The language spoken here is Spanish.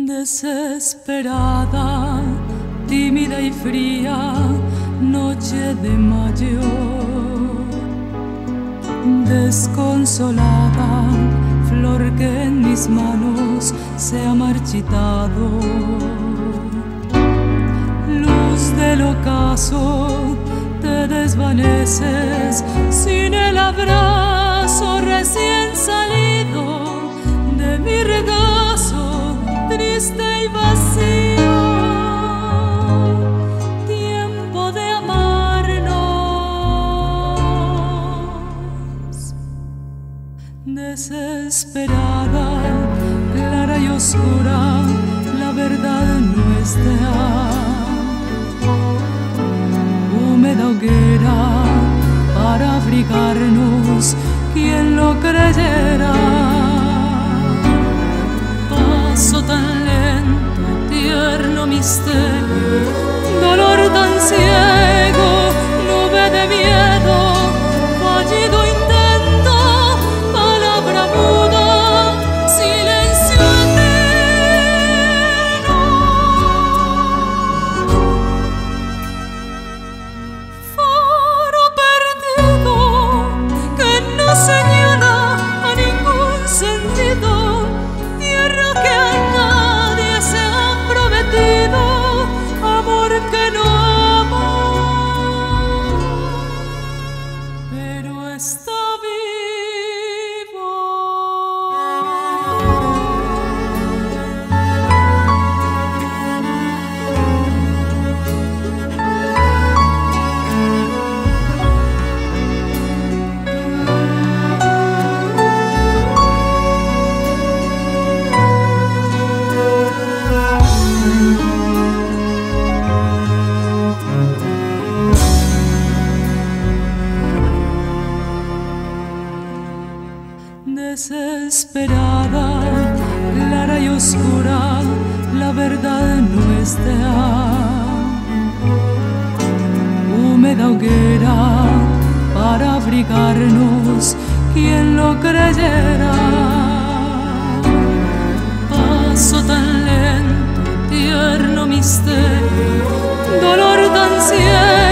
Desesperada, tímida y fría, noche de mayo. Desconsolada, flor que en mis manos se ha marchitado. Luz del ocaso, te desvaneces sin el abrazo recién salido de mi regazo triste y vacío. Tiempo de amarnos. Desesperada, clara y oscura, la verdad nuestra. Húmeda hoguera para abrigarnos, quien lo creyera. Paso tan lento, tierno misterio, dolor tan ciego, nube de miedo, fallido intento, palabra muda, silencio eterno. Faro perdido que no señala a ningún sentido, tierra que a nadie se ha prometido, amor que no ama, pero está vivo. Desesperada, clara y oscura, la verdad nuestra. Húmeda hoguera para abrigarnos, quien lo creyera. Paso tan lento, tierno misterio, dolor tan ciego.